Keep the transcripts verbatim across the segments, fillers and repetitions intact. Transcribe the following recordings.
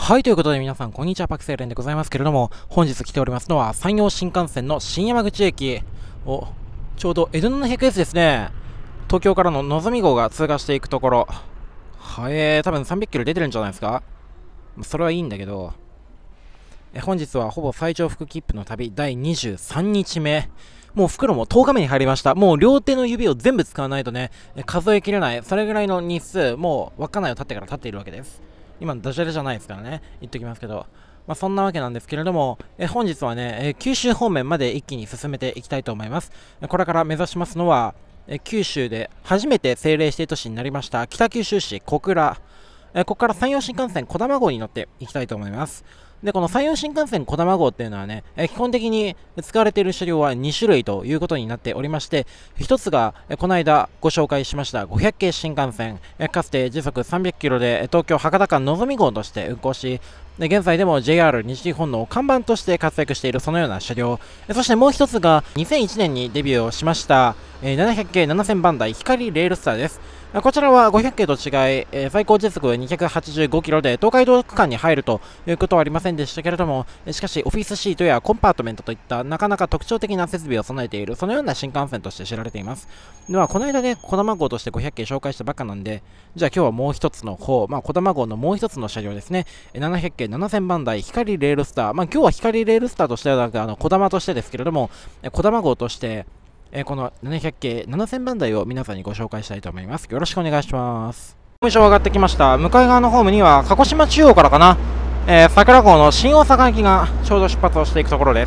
はい、ということで皆さん、こんにちは、パクセイレンでございますけれども、本日来ておりますのは、山陽新幹線の新山口駅を、ちょうど江戸 ななひゃくエス ですね。東京からののぞみ号が通過していくところ。はえー、多分さんびゃくキロ出てるんじゃないですか。それはいいんだけど、え本日はほぼ最長復切符の旅だいにじゅうさんにちめ。もう袋もとおかめに入りました。もう両手の指を全部使わないとね、数えきれない、それぐらいの日数、もう稚内を経ってから経っているわけです。今、ダジャレじゃないですからね、言っときますけど、まあ、そんなわけなんですけれども、え本日はね、え九州方面まで一気に進めていきたいと思います。これから目指しますのは、え九州で初めて政令指定都市になりました北九州市小倉、えここから山陽新幹線こだま号に乗っていきたいと思います。で、この山陽新幹線こだま号っていうのはね、え基本的に使われている車両はにしゅるいということになっておりまして、ひとつが、えこの間ご紹介しましたごひゃく系新幹線、えかつて時速さんびゃくキロで東京博多間のぞみ号として運行し、で現在でも ジェイアール 西日本の看板として活躍しているそのような車両、そしてもう一つがにせんいちねんにデビューをしました、えななひゃく系ななせんばんだい光レールスターです。こちらはごひゃく系と違い、えー、最高時速にひゃくはちじゅうごキロで東海道区間に入るということはありませんでしたけれども、しかしオフィスシートやコンパートメントといったなかなか特徴的な設備を備えているそのような新幹線として知られています。ではこの間ね、こだま号としてごひゃく系紹介したばっかなんで、じゃあ今日はもう一つの方、まあこだま号のもう一つの車両ですね、ななひゃく系ななせんばんだい光レールスター、まあ今日は光レールスターとしてはなく、あのこだまとしてですけれども、こだま号としてえー、このななひゃく系ななせんばんだいを皆さんにご紹介したいと思います。よろしくお願いします。ホーム上上がってきました。向かい側のホームには鹿児島中央からかな、えー、桜号の新大阪行きがちょうど出発をしていくところです。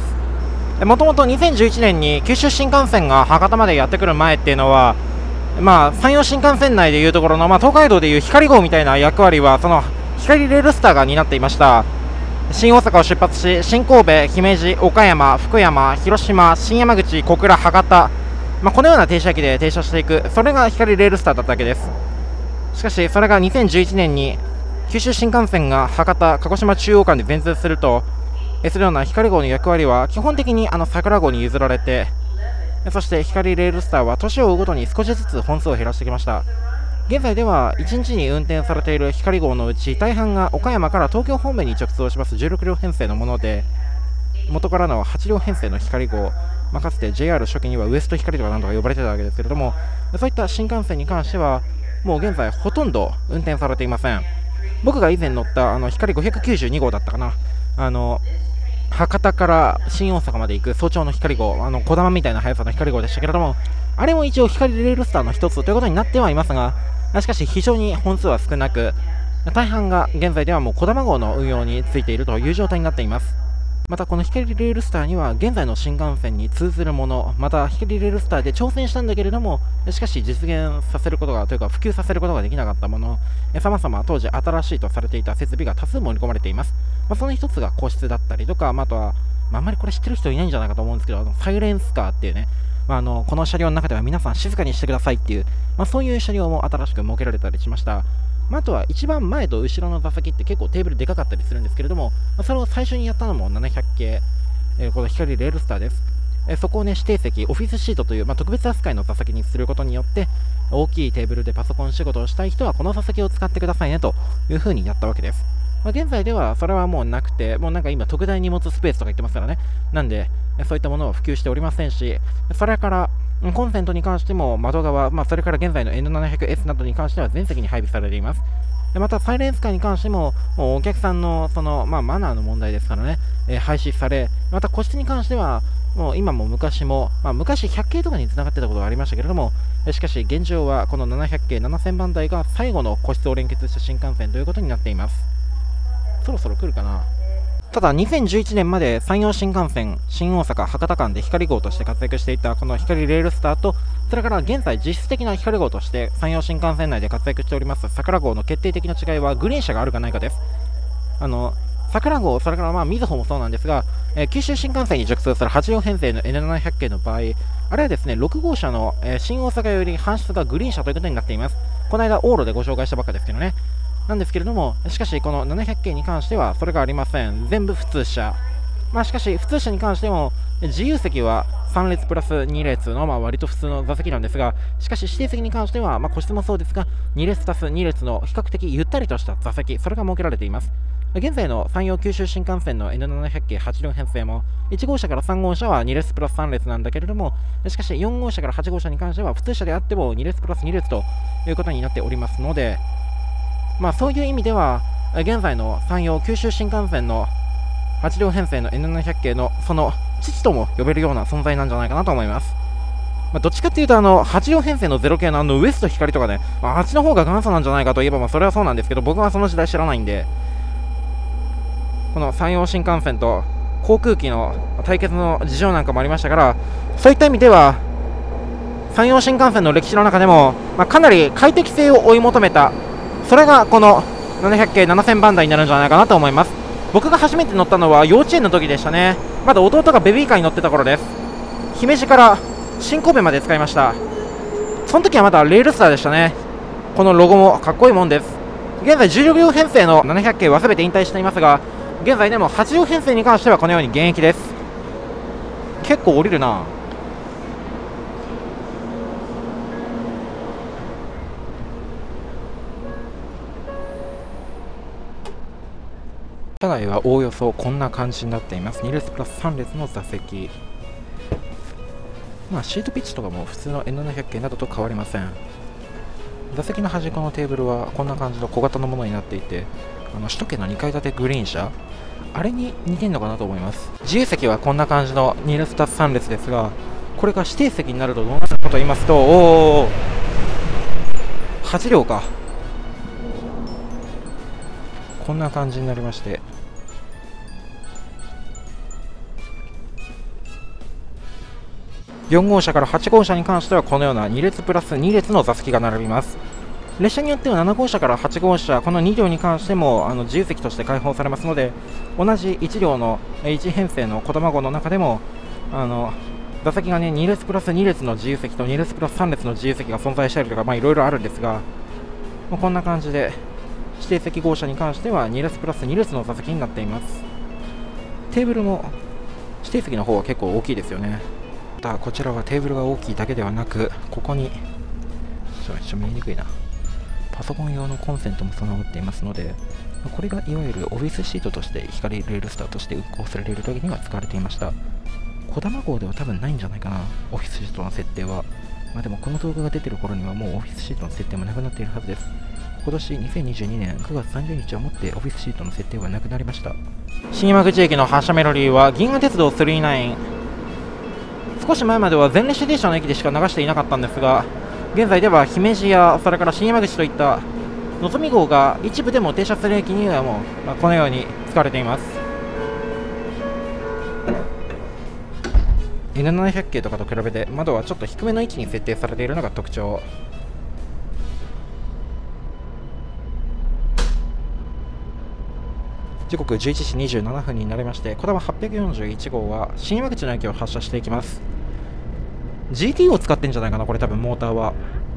もともとにせんじゅういちねんに九州新幹線が博多までやってくる前っていうのは、まあ山陽新幹線内でいうところの、まあ、東海道でいう光号みたいな役割はその光レールスターが担っていました。新大阪を出発し、新神戸、姫路、岡山、福山、広島、新山口、小倉、博多、まあ、このような停車駅で停車していく、それが光レールスターだったわけです。しかし、それがにせんじゅういちねんに九州新幹線が博多、鹿児島中央間で全通すると、そのような光号の役割は基本的にあの桜号に譲られて、そして光レールスターは年を追うごとに少しずつ本数を減らしてきました。現在ではいちにちに運転されている光号のうち大半が岡山から東京方面に直通をしますじゅうろくりょう編成のもので、元からのはちりょう編成の光号、まあ、かつて ジェイアール 初期にはウエスト光とかなんとか呼ばれてたわけですけれども、そういった新幹線に関してはもう現在ほとんど運転されていません。僕が以前乗ったあの光ごひゃくきゅうじゅうにごうだったかな、あの博多から新大阪まで行く早朝の光号、あのこだまみたいな速さの光号でしたけれども、あれも一応光レールスターの一つということになってはいますが、しかし非常に本数は少なく、大半が現在ではもうこだま号の運用についているという状態になっています。またこの光レールスターには現在の新幹線に通ずるもの、また光レールスターで挑戦したんだけれども、しかし実現させることがというか普及させることができなかったもの、さまざま当時新しいとされていた設備が多数盛り込まれています。まあ、その一つが個室だったりとか、まあ、あとは、まあ、あんまりこれ知ってる人いないんじゃないかと思うんですけど、あのサイレンスカーっていうね、まあ、あのこの車両の中では皆さん静かにしてくださいっていう、まあ、そういう車両も新しく設けられたりしました。まあ、あとは一番前と後ろの座席って結構テーブルでかかったりするんですけれども、まあ、それを最初にやったのもななひゃく系、えー、この光レールスターです。えー、そこをね、指定席、オフィスシートという、まあ、特別扱いの座席にすることによって、大きいテーブルでパソコン仕事をしたい人はこの座席を使ってくださいねというふうにやったわけです。まあ、現在ではそれはもうなくて、もうなんか今特大荷物スペースとか言ってますからね。なんで、そういったものは普及しておりませんし、それからコンセントに関しても窓側、まあ、それから現在の エヌななひゃくエス などに関しては全席に配備されています。またサイレンスカーに関しても、もうお客さんのその、まあ、マナーの問題ですからね、えー、廃止され、また個室に関しては、もう今も昔も、まあ、昔ひゃく系とかに繋がってたことがありましたけれども、しかし現状はこのななひゃく系ななせんばんだいが最後の個室を連結した新幹線ということになっています。そろそろ来るかな。ただにせんじゅういちねんまで山陽新幹線新大阪博多間で光号として活躍していたこの光レールスターと、それから現在実質的な光号として山陽新幹線内で活躍しております桜号の決定的な違いはグリーン車があるかないかです。あの桜号、それからまあみずほもそうなんですが、えー、九州新幹線に直通するはちりょう編成の エヌななひゃく系の場合、あれはですねろくごうしゃの、えー、新大阪より搬出がグリーン車ということになっています。この間往路でご紹介したばっかですけどね。なんですけれども、しかしこのななひゃく系に関してはそれがありません。全部普通車。まあしかし普通車に関しても自由席はさんれつプラスにれつのまあ割と普通の座席なんですが、しかし指定席に関してはまあ個室もそうですがにれつ足すにれつの比較的ゆったりとした座席、それが設けられています。 現在の山陽九州新幹線の エヌななひゃく 系はち両編成もいち号車からさん号車はに列プラスさん列なんだけれども、しかしよん号車からはち号車に関しては普通車であってもに列プラスに列ということになっておりますので、まあそういう意味では現在の山陽九州新幹線のはち両編成の エヌななひゃく 系のその父とも呼べるような存在なんじゃないかなと思います。まあ、どっちかっていうとあのはち両編成のゼロ系のあのウエスト光とかね、まあ、あっちの方が元祖なんじゃないかといえばまあそれはそうなんですけど、僕はその時代知らないんで、この山陽新幹線と航空機の対決の事情なんかもありましたから、そういった意味では山陽新幹線の歴史の中でも、まあ、かなり快適性を追い求めた、それがこのななひゃく系ななせん番台になるんじゃないかなと思います。僕が初めて乗ったのは幼稚園の時でしたね。まだ弟がベビーカーに乗ってた頃です。姫路から新神戸まで使いました。その時はまだレールスターでしたね。このロゴもかっこいいもんです。現在じゅう両両編成のななひゃく系は全て引退していますが、現在でもはち両編成に関してはこのように現役です。結構降りるな。車内はおおよそこんな感じになっています。に列プラスさん列の座席、まあ、シートピッチとかも普通の エヌななひゃく 系などと変わりません。座席の端っこのテーブルはこんな感じの小型のものになっていて、あの首都圏のにかい建てグリーン車、あれに似てるのかなと思います。自由席はこんな感じのに列プラスさん列ですが、これが指定席になるとどうなるかと言いますと、おおはち両か、こんな感じになりまして、よん号車からはち号車に関してはこのようなに列プラスに列の座席が並びます。列車によってはなな号車からはち号車、このに両に関してもあの自由席として開放されますので、同じいち両のいち編成のこだま号の中でもあの座席がねに列プラスに列の自由席とに列プラスさん列の自由席が存在したりとか、まあいろいろあるんですが、まあ、こんな感じで指定席号車に関してはに列プラスに列の座席になっています。テーブルも指定席の方は結構大きいですよね。またこちらはテーブルが大きいだけではなく、ここにちょっと見えにくいな、パソコン用のコンセントも備わっていますので、これがいわゆるオフィスシートとして光レールスターとして運行される時には使われていました。こだま号では多分ないんじゃないかな、オフィスシートの設定は。まあ、でもこの動画が出てる頃にはもうオフィスシートの設定もなくなっているはずです。今年にせんにじゅうにねんくがつさんじゅうにちをもってオフィスシートの設定はなくなりました。新山口駅の発車メロディーは銀河鉄道さんじゅうきゅう。少し前までは前列車停車の駅でしか流していなかったんですが、現在では姫路やそれから新山口といったのぞみ号が一部でも停車する駅にはもう、まあ、このように使われています。 エヌななひゃく 系とかと比べて窓はちょっと低めの位置に設定されているのが特徴。時刻じゅういちじにじゅうななふんになりまして、こだまはっぴゃくよんじゅういち号は新山口の駅を発車していきます。 ジーティー を使ってんじゃないかな、これ多分モーターは。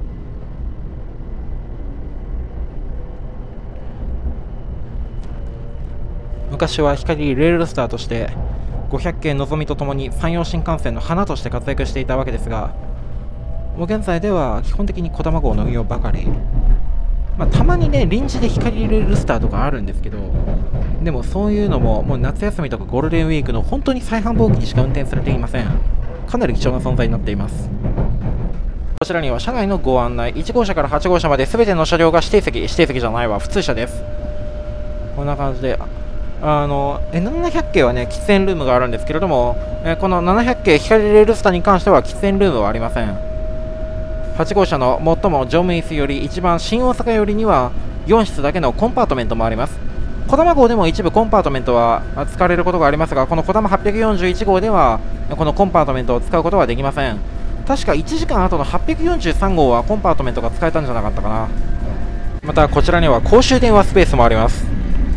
昔は光レールスターとしてごひゃく系のぞみとともに山陽新幹線の花として活躍していたわけですが、もう現在では基本的にこだま号の運用ばかり。まあ、たまにね臨時で光レールスターとかあるんですけど、でもそういうのももう夏休みとかゴールデンウィークの本当に最繁忙期にしか運転されていません。かなり貴重な存在になっています。こちらには車内のご案内、いち号車からはち号車まで全ての車両が指定席、指定席じゃないわ、普通車です。こんな感じで、あの エヌななひゃく 系はね喫煙ルームがあるんですけれども、えー、このななひゃく系光レールスターに関しては喫煙ルームはありません。はち号車の最も乗務椅子より一番新大阪寄りにはよん室だけのコンパートメントもあります。こだま号でも一部コンパートメントは使われることがありますが、このこだまはっぴゃくよんじゅういち号ではこのコンパートメントを使うことはできません。確かいちじかんごのはっぴゃくよんじゅうさん号はコンパートメントが使えたんじゃなかったかな。またこちらには公衆電話スペースもあります。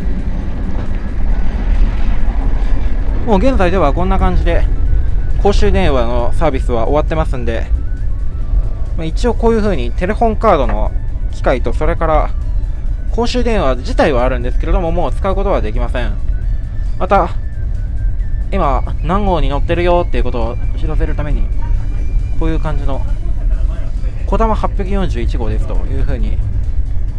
もう現在ではこんな感じで公衆電話のサービスは終わってますんで、一応こういう風にテレホンカードの機械と、それから公衆電話自体はあるんですけれども、もう使うことはできません。また今何号に乗ってるよっていうことを知らせるために、こういう感じのこだまはっぴゃくよんじゅういち号ですという風に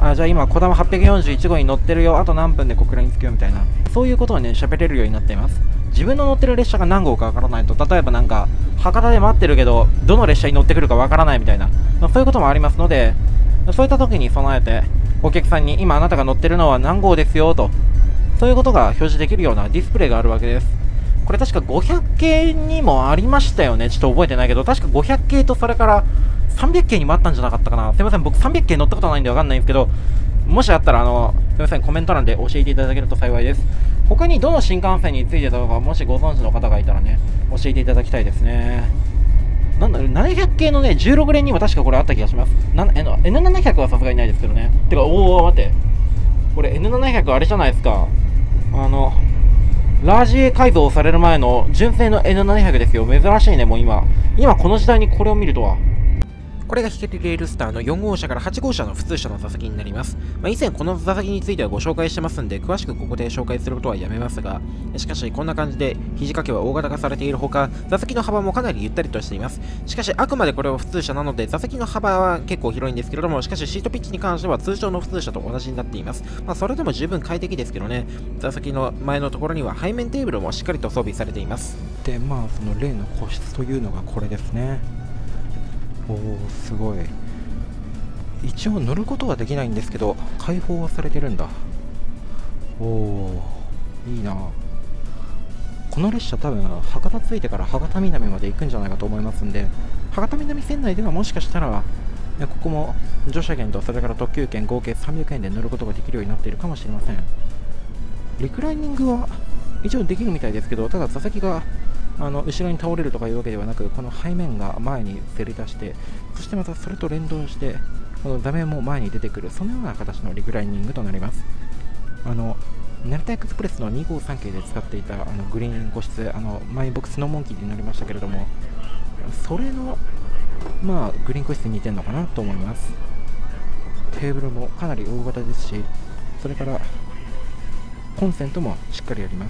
あ、じゃあ今、こだまはっぴゃくよんじゅういち号に乗ってるよ、あと何分で小倉に着くよみたいな、そういうことをね、喋れるようになっています。自分の乗ってる列車が何号かわからないと、例えばなんか、博多で待ってるけど、どの列車に乗ってくるかわからないみたいな、まあ、そういうこともありますので、そういった時に備えて、お客さんに今あなたが乗ってるのは何号ですよと、そういうことが表示できるようなディスプレイがあるわけです。これ確かごひゃく系にもありましたよね。ちょっと覚えてないけど、確かごひゃく系とそれからさんびゃく系にもあったんじゃなかったかな。すいません、僕さんびゃく系乗ったことないんでわかんないんですけど、もしあったら、あの、すいません、コメント欄で教えていただけると幸いです。他にどの新幹線についてたのか、もしご存知の方がいたらね、教えていただきたいですね。なんだろう、ななひゃく系のね、じゅうろく連にも確かこれあった気がします。な エヌななひゃく はさすがにないですけどね。てか、おー、待って。これ エヌななひゃく あれじゃないですか。あの、ラージ A 改造される前の純正の エヌななひゃく ですよ。珍しいね、もう今。今この時代にこれを見るとは。これがヒケリレールスターのよん号車からはち号車の普通車の座席になります。まあ、以前この座席についてはご紹介してますんで、詳しくここで紹介することはやめますが、しかしこんな感じで肘掛けは大型化されているほか、座席の幅もかなりゆったりとしています。しかしあくまでこれは普通車なので、座席の幅は結構広いんですけれども、しかしシートピッチに関しては通常の普通車と同じになっています。まあ、それでも十分快適ですけどね、座席の前のところには背面テーブルもしっかりと装備されています。で、まあその例の個室というのがこれですね。おー、すごい。一応乗ることはできないんですけど、開放はされてるんだ。おお、いいな。この列車多分博多着いてから博多南まで行くんじゃないかと思いますんで、博多南線内ではもしかしたらここも乗車券とそれから特急券合計さんびゃくえんで乗ることができるようになっているかもしれません。リクライニングは一応できるみたいですけど、ただ座席があの後ろに倒れるとかいうわけではなく、この背面が前にせり出して、そしてまたそれと連動してこの座面も前に出てくる、そのような形のリクライニングとなります。あの成田エクスプレスのにごうさん系で使っていたあのグリーン個室、あの前僕スノーモンキーで乗りましたけれども、それのまあグリーン個室に似てるのかなと思います。テーブルもかなり大型ですし、それからコンセントもしっかりあります。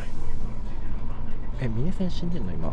え、峰線死んでんの今。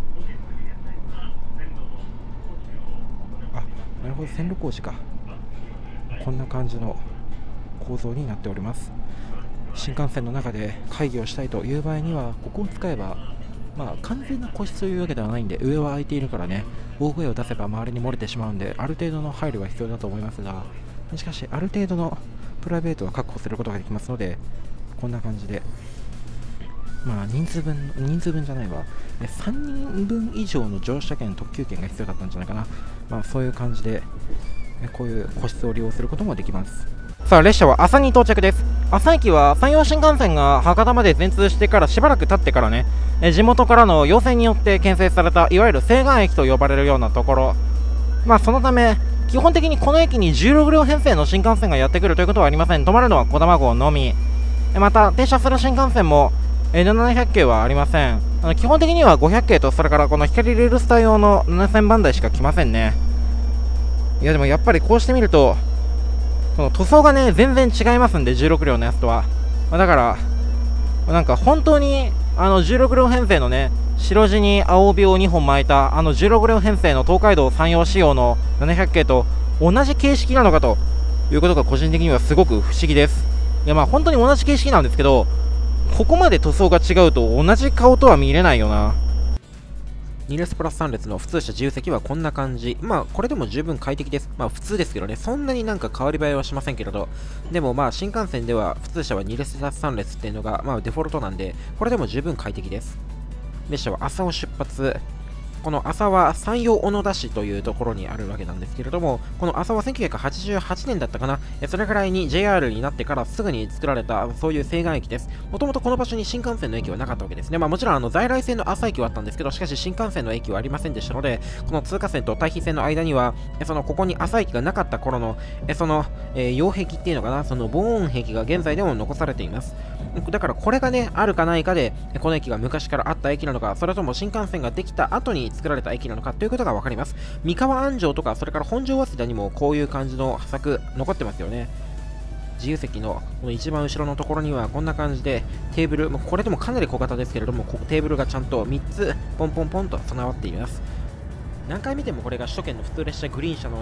あ、なるほど、線路工事か。こんな感じの構造になっております。新幹線の中で会議をしたいという場合には、ここを使えば、まあ完全な個室というわけではないんで、上は空いているからね、大声を出せば周りに漏れてしまうんで、ある程度の配慮は必要だと思いますが、しかしある程度のプライベートは確保することができますので、こんな感じで、まあ人数分、人数分じゃないわ、さんにんぶん以上の乗車券、特急券が必要だったんじゃないかな。まあそういう感じで、こういう個室を利用することもできます。さあ、列車は朝に到着です。朝駅は山陽新幹線が博多まで全通してからしばらく経ってからね、え地元からの要請によって建設されたいわゆる西岸駅と呼ばれるようなところ、まあそのため基本的にこの駅にじゅうろく両編成の新幹線がやってくるということはありません。止まるのはこだま号のみ。また停車する新幹線も エヌななひゃく 系はありません。あの基本的にはごひゃく系と、それからこの光レールスター用のななせんばん台しか来ませんね。いやでもやっぱりこうしてみるとこの塗装がね全然違いますんで、じゅうろく両のやつとは。だからなんか本当にあのじゅうろく両編成のね、白地に青帯をにほん巻いたあのじゅうろく両編成の東海道山陽仕様のななひゃく系と同じ形式なのかということが個人的にはすごく不思議です。いやまあ本当に同じ形式なんですけど、ここまで塗装が違うと同じ顔とは見れないよな。に列プラスさん列の普通車自由席はこんな感じ。まあこれでも十分快適です。まあ普通ですけどね、そんなになんか変わり映えはしませんけれど、でもまあ新幹線では普通車はに列プラスさん列っていうのがまあデフォルトなんで、これでも十分快適です。列車は朝を出発。この朝は山陽小野田市というところにあるわけなんですけれども、この朝はせんきゅうひゃくはちじゅうはちねんだったかな、それくらいに ジェイアール になってからすぐに作られたそういう西岸駅です。もともとこの場所に新幹線の駅はなかったわけですね。まあもちろんあの在来線の朝駅はあったんですけど、しかし新幹線の駅はありませんでしたので、この通過線と対比線の間には、そのここに朝駅がなかった頃のその、えー、擁壁っていうのかな、その防音壁が現在でも残されています。だからこれがね、あるかないかで、この駅が昔からあった駅なのか、それとも新幹線ができた後に作られた駅なのかということが分かります。三河安城とか、それから本庄早稲田にもこういう感じの破作残ってますよね。自由席のこの一番後ろのところにはこんな感じでテーブル、これでもかなり小型ですけれども、テーブルがちゃんとみっつポンポンポンと備わっています。何回見てもこれが首都圏の普通列車グリーン車の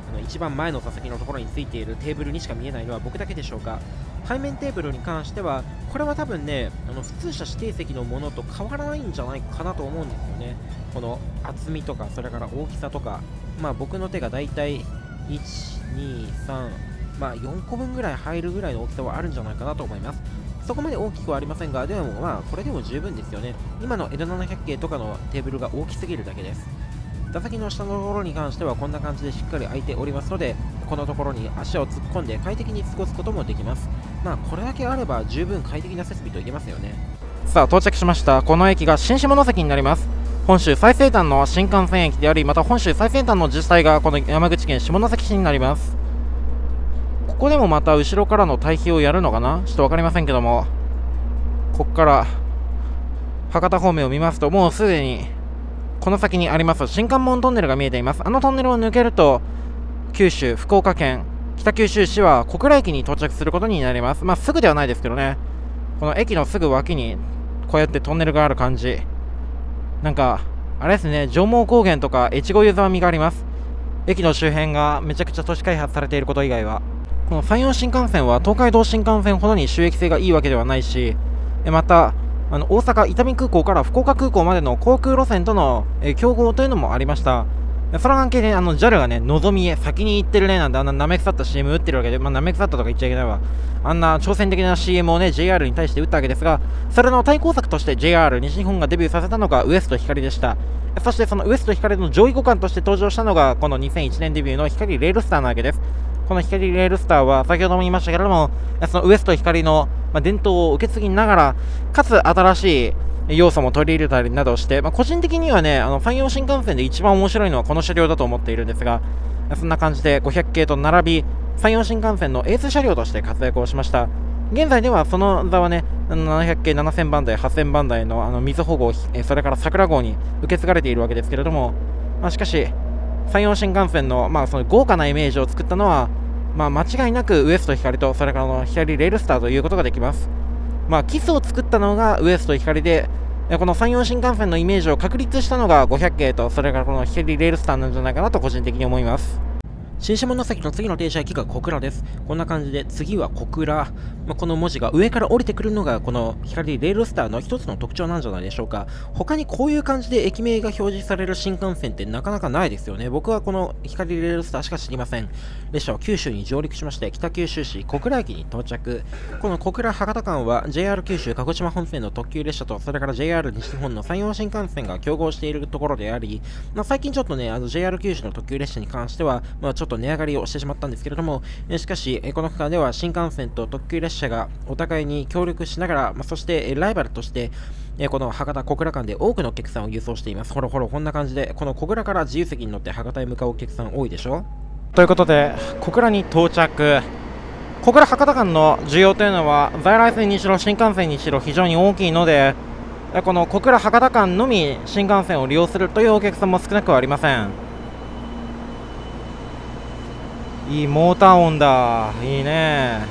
この一番前の座席のところについているテーブルにしか見えないのは僕だけでしょうか。背面テーブルに関してはこれは多分ね、あの普通車指定席のものと変わらないんじゃないかなと思うんですよね。この厚みとか、それから大きさとか、まあ僕の手がだいたいいち、に、さん、まあよんこぶんぐらい入るぐらいの大きさはあるんじゃないかなと思います。そこまで大きくはありませんが、でもまあこれでも十分ですよね。今の エルななひゃく 系とかのテーブルが大きすぎるだけです。座席の下のところに関してはこんな感じでしっかり空いておりますので、このところに足を突っ込んで快適に過ごすこともできます。まあこれだけあれば十分快適な設備といえますよね。 さあ到着しました。この駅が新下関になります。本州最西端の新幹線駅であり、また本州最先端の自治体がこの山口県下関市になります。ここでもまた後ろからの対比をやるのかな、ちょっと分かりませんけども、ここから博多方面を見ますと、もうすでにこの先にあります新関門トンネルが見えています。あのトンネルを抜けると九州、福岡県北九州市は小倉駅に到着することになります。まあすぐではないですけどね、この駅のすぐ脇にこうやってトンネルがある感じ、なんかあれですね、上毛高原とか越後湯沢みがあります。駅の周辺がめちゃくちゃ都市開発されていること以外は、この山陽新幹線は東海道新幹線ほどに収益性がいいわけではないし、またあの大阪伊丹空港から福岡空港までの航空路線との、えー、競合というのもありました。その関係であの ジャル がね、のぞみへ先に行ってるねなんて、あんななめ腐った シーエム 打ってるわけで、まあ、なめ腐ったとか言っちゃいけないわ。あんな挑戦的な シーエム をね、ジェイアール に対して打ったわけですが、それの対抗策として ジェイアール 西日本がデビューさせたのがウエスト光でした。そしてそのウエスト光の上位互換として登場したのが、このにせんいちねんデビューの光レールスターなわけです。この光レールスターは先ほども言いましたけれども、そのウエスト光の、まあ、伝統を受け継ぎながら、かつ新しい要素も取り入れたりなどして、まあ、個人的にはね、あの山陽新幹線で一番面白いのはこの車両だと思っているんですが、そんな感じでごひゃく系と並び、山陽新幹線のエース車両として活躍をしました。現在ではその座はね、ななひゃく系ななせんばんだい、はっせんばんだいのあの水保護、それから桜号に受け継がれているわけですけれども、まあ、しかし、山陽新幹線の、まあ、その豪華なイメージを作ったのは、まあ、間違いなくウエスト光と、それからの光レールスターということができます。まあ、基礎を作ったのがウエスト光で、この山陽新幹線のイメージを確立したのがごひゃく系と、それからこの光レールスターなんじゃないかなと個人的に思います。新下関の次の停車駅が小倉です。こんな感じで次は小倉、まあ、この文字が上から降りてくるのがこの光レールスターの一つの特徴なんじゃないでしょうか。他にこういう感じで駅名が表示される新幹線ってなかなかないですよね。僕はこの光レールスターしか知りません。列車は九州に上陸しまして、北九州市小倉駅に到着。この小倉博多間は ジェイアール 九州鹿児島本線の特急列車と、それから ジェイアール 西日本の山陽新幹線が競合しているところであり、まあ、最近ちょっとね、あの ジェイアール 九州の特急列車に関しては、まあ、ちょっと値上がりをしてしまったんですけれども、しかしこの区間では新幹線と特急列車がお互いに協力しながら、まあ、そしてライバルとしてこの博多小倉間で多くのお客さんを輸送しています。ほらほら、こんな感じでこの小倉から自由席に乗って博多へ向かうお客さん多いでしょ。 ということで小倉に到着。小倉博多間の需要というのは在来線にしろ新幹線にしろ非常に大きいので、この小倉博多間のみ新幹線を利用するというお客さんも少なくはありません。いいモーター音だ、いいね。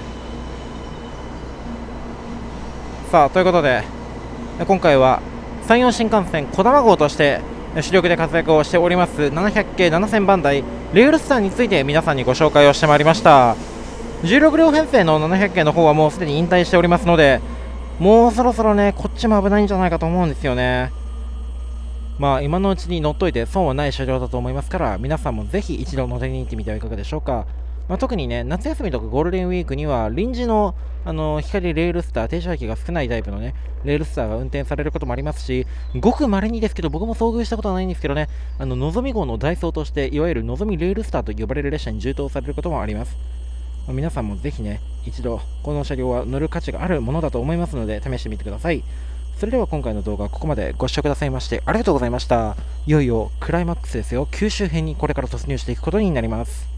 さあということで今回は山陽新幹線こだま号として主力で活躍をしておりますななひゃく系ななせんばんだいレールスターについて皆さんにご紹介をしてまいりました。じゅうろくりょう編成のななひゃく系の方はもうすでに引退しておりますので、もうそろそろねこっちも危ないんじゃないかと思うんですよね。まあ今のうちに乗っといて損はない車両だと思いますから、皆さんもぜひ一度乗りに行ってみてはいかがでしょうか。まあ、特にね、夏休みとかゴールデンウィークには臨時の、あの光レールスター、停車駅が少ないタイプのね、レールスターが運転されることもありますし、ごく稀にですけど、僕も遭遇したことはないんですけどね、あののぞみ号の代走として、いわゆるのぞみレールスターと呼ばれる列車に充当されることもあります。まあ、皆さんもぜひね、一度この車両は乗る価値があるものだと思いますので、試してみてください。それでは今回の動画はここまでご視聴くださいましてありがとうございました。いよいよクライマックスですよ。九州編にこれから突入していくことになります。